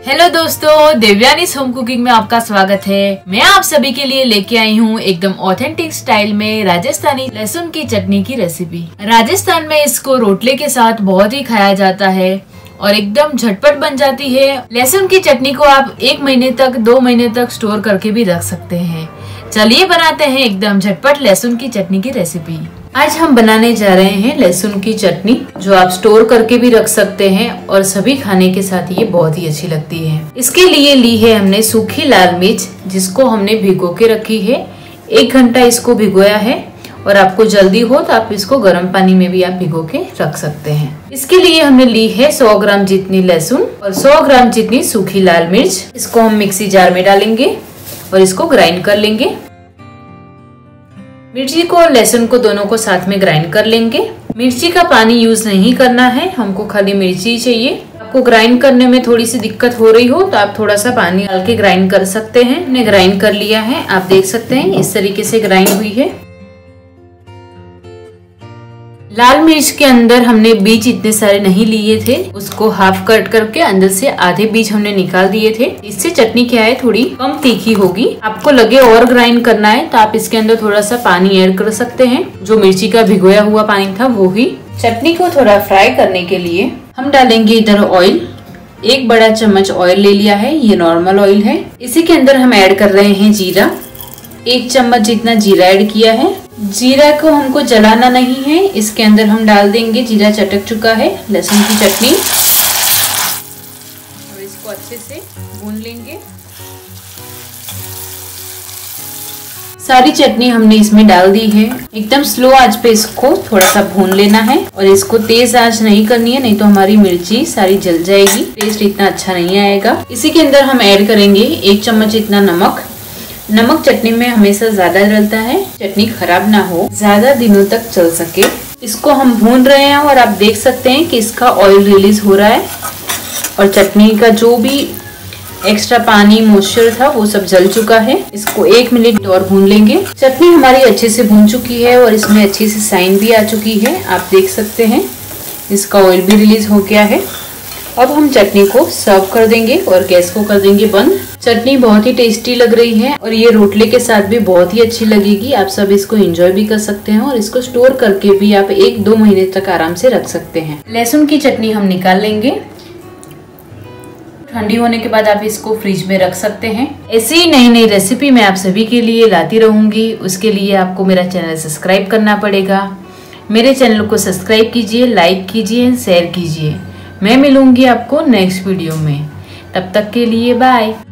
Hello दोस्तों, देवयानीज home cooking में आपका स्वागत है। मैं आप सभी के लिए लेके आई हूँ एकदम ऑथेंटिक स्टाइल में राजस्थानी लहसुन की चटनी की रेसिपी। राजस्थान में इसको रोटले के साथ बहुत ही खाया जाता है और एकदम झटपट बन जाती है। लहसुन की चटनी को आप 1 महीने तक 2 महीने तक स्टोर करके भी रख सकते हैं। चलिए बनाते हैं एकदम झटपट लहसुन की चटनी की रेसिपी। आज हम बनाने जा रहे हैं लहसुन की चटनी, जो आप स्टोर करके भी रख सकते हैं और सभी खाने के साथ ये बहुत ही अच्छी लगती है। इसके लिए ली है हमने सूखी लाल मिर्च, जिसको हमने भिगो के रखी है। 1 घंटा इसको भिगोया है और आपको जल्दी हो तो आप इसको गर्म पानी में भी आप भिगो के रख सकते हैं। इसके लिए हमने ली है 100 ग्राम जितनी लहसुन और 100 ग्राम जितनी सूखी लाल मिर्च। इसको हम मिक्सी जार में डालेंगे और इसको ग्राइंड कर लेंगे। मिर्ची को लहसुन को दोनों को साथ में ग्राइंड कर लेंगे। मिर्ची का पानी यूज नहीं करना है, हमको खाली मिर्ची ही चाहिए। आपको ग्राइंड करने में थोड़ी सी दिक्कत हो रही हो तो आप थोड़ा सा पानी डाल के ग्राइंड कर सकते हैं। मैंने ग्राइंड कर लिया है, आप देख सकते हैं इस तरीके से ग्राइंड हुई है। लाल मिर्च के अंदर हमने बीज इतने सारे नहीं लिए थे, उसको हाफ कट करके अंदर से आधे बीज हमने निकाल दिए थे। इससे चटनी क्या है, थोड़ी कम तीखी होगी। आपको लगे और ग्राइंड करना है तो आप इसके अंदर थोड़ा सा पानी ऐड कर सकते हैं। जो मिर्ची का भिगोया हुआ पानी था वो ही। चटनी को थोड़ा फ्राई करने के लिए हम डालेंगे इधर ऑयल। 1 बड़ा चम्मच ऑयल ले लिया है, ये नॉर्मल ऑयल है। इसी के अंदर हम ऐड कर रहे हैं जीरा। 1 चम्मच जितना जीरा ऐड किया है। जीरा को हमको जलाना नहीं है, इसके अंदर हम डाल देंगे। जीरा चटक चुका है लहसुन की चटनी, और इसको अच्छे से भून लेंगे। सारी चटनी हमने इसमें डाल दी है। एकदम स्लो आंच पे इसको थोड़ा सा भून लेना है और इसको तेज आंच नहीं करनी है, नहीं तो हमारी मिर्ची सारी जल जाएगी, टेस्ट इतना अच्छा नहीं आएगा। इसी के अंदर हम ऐड करेंगे 1 चम्मच इतना नमक। नमक चटनी में हमेशा ज्यादा डलता है, चटनी खराब ना हो, ज्यादा दिनों तक चल सके। इसको हम भून रहे हैं और आप देख सकते हैं कि इसका ऑयल रिलीज हो रहा है और चटनी का जो भी एक्स्ट्रा पानी मॉइस्चर था वो सब जल चुका है। इसको 1 मिनट और भून लेंगे। चटनी हमारी अच्छे से भून चुकी है और इसमें अच्छी सी साइन भी आ चुकी है, आप देख सकते हैं। इसका ऑयल भी रिलीज हो गया है। अब हम चटनी को सर्व कर देंगे और गैस को कर देंगे बंद। चटनी बहुत ही टेस्टी लग रही है और ये रोटले के साथ भी बहुत ही अच्छी लगेगी। आप सब इसको एंजॉय भी कर सकते हैं और इसको स्टोर करके भी आप 1-2 महीने तक आराम से रख सकते हैं। लहसुन की चटनी हम निकाल लेंगे। ठंडी होने के बाद आप इसको फ्रिज में रख सकते हैं। ऐसी ही नई नई रेसिपी मैं आप सभी के लिए लाती रहूंगी। उसके लिए आपको मेरा चैनल सब्सक्राइब करना पड़ेगा। मेरे चैनल को सब्सक्राइब कीजिए, लाइक कीजिए, शेयर कीजिए। मैं मिलूंगी आपको नेक्स्ट वीडियो में। तब तक के लिए बाय।